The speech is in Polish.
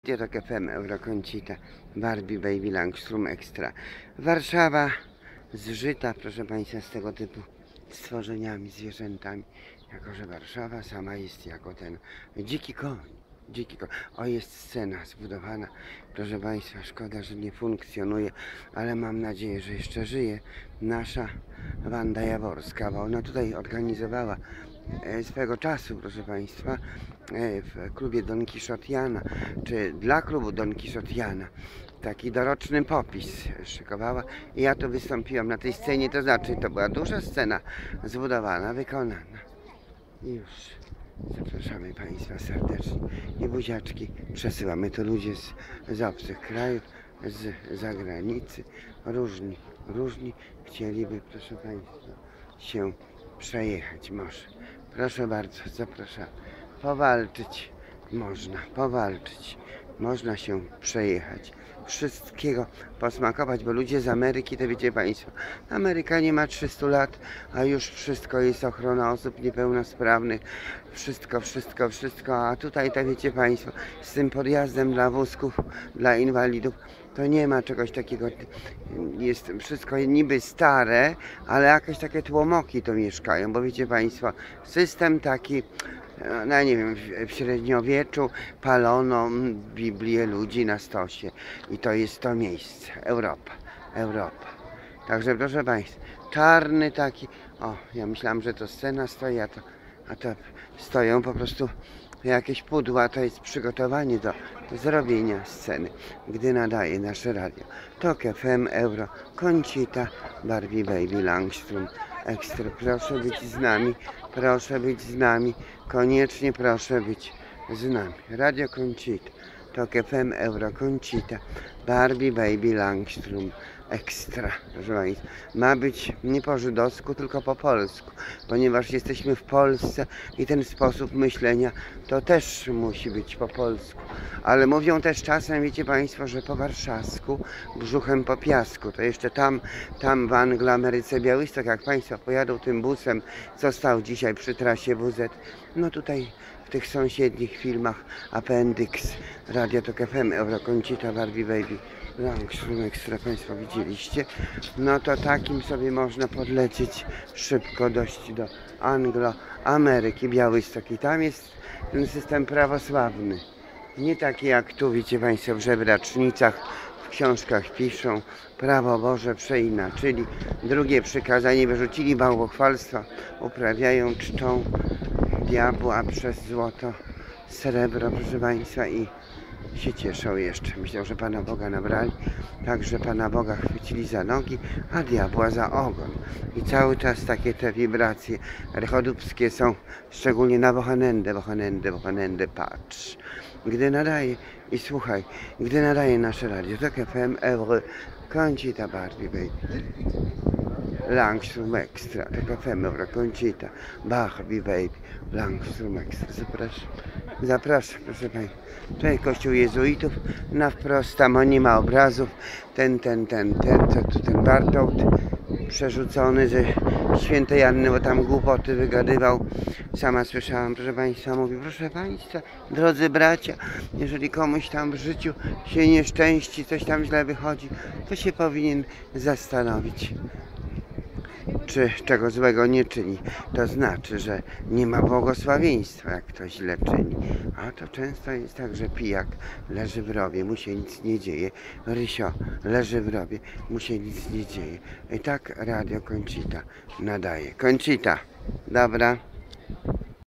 Radio FM Euroconsita, Barbie Baby Langstrom Extra. Warszawa zżyta, proszę Państwa, z tego typu stworzeniami, zwierzętami. Jako że Warszawa sama jest jako ten dziki koń. Dziki koń. O, jest scena zbudowana. Proszę Państwa, szkoda, że nie funkcjonuje, ale mam nadzieję, że jeszcze żyje nasza Wanda Jaworska, bo ona tutaj organizowała swego czasu, proszę Państwa, w klubie Don Kiszotiana, czy dla klubu Don Kiszotiana, taki doroczny popis szykowała i ja tu wystąpiłam na tej scenie, to znaczy to była duża scena zbudowana, wykonana. I już zapraszamy Państwa serdecznie i buziaczki przesyłamy. To ludzie z obcych krajów, z zagranicy, różni chcieliby, proszę Państwa, się przejechać może. Proszę bardzo, zapraszam. Powalczyć można, można się przejechać. Wszystkiego posmakować, bo ludzie z Ameryki, to wiecie Państwo, Ameryka nie ma 300 lat, a już wszystko jest ochrona osób niepełnosprawnych, wszystko, a tutaj to wiecie Państwo, z tym podjazdem dla wózków, dla inwalidów, to nie ma czegoś takiego, jest wszystko niby stare, ale jakieś takie tłomoki to mieszkają, bo wiecie Państwo, system taki, no nie wiem, w średniowieczu palono Biblię ludzi na stosie i to jest to miejsce, Europa. Także proszę Państwa, czarny taki, o, ja myślałam, że to scena stoi, a to stoją po prostu jakieś pudła, to jest przygotowanie do zrobienia sceny, gdy nadaje nasze radio. Tok FM, Euroconsita, Barbie Baby Langstrom Extra. Proszę być z nami, koniecznie proszę być z nami. Radio Consita, Tok FM, Euroconsita, Barbie Baby Langstrom Extra, proszę Państwa. Ma być nie po żydowsku, tylko po polsku, ponieważ jesteśmy w Polsce i ten sposób myślenia to też musi być po polsku. Ale mówią też czasem, wiecie Państwo, że po warszawsku, brzuchem po piasku. To jeszcze tam w Angloameryce Białystok, jak Państwo pojadą tym busem, co stał dzisiaj przy trasie WZ, no tutaj w tych sąsiednich filmach Appendix, Radio Tok FM, Euroconsita, Barbie Baby Langstrom Extra, Państwo widzieliście, no to takim sobie można podlecieć szybko dość do Angloameryki, Białystok, i tam jest ten system prawosławny, nie taki jak tu, wiecie Państwo, w żebracznicach, w książkach piszą, prawo Boże przeinaczyli, drugie przykazanie wyrzucili, bałwochwalstwa uprawiają, czczą diabła przez złoto, srebro, proszę Państwa, i się cieszą jeszcze. Myślą, że Pana Boga nabrali, także Pana Boga chwycili za nogi, a diabła za ogon. I cały czas takie te wibracje rechodupskie są, szczególnie na Bohanendę, patrz. Gdy nadaje, i słuchaj, gdy nadaje nasze radio, Tok FM, Euroconsita, Barbie Baby Langstrom Extra, Tok FM, Euroconsita, Barbie Baby Langstrom Extra. Zapraszam, proszę Państwa. Tutaj kościół jezuitów, na wprost, tam nie ma obrazów, ten Bartold przerzucony ze świętej Anny, bo tam głupoty wygadywał. Sama słyszałam, proszę Państwa, mówi, proszę Państwa, drodzy bracia, jeżeli komuś tam w życiu się nieszczęści, coś tam źle wychodzi, to się powinien zastanowić, czy czego złego nie czyni. To znaczy, że nie ma błogosławieństwa, jak ktoś źle czyni. A to często jest tak, że pijak leży w rowie, mu się nic nie dzieje. Rysio leży w rowie, mu się nic nie dzieje. I tak Radio Consita nadaje. Consita, dobra.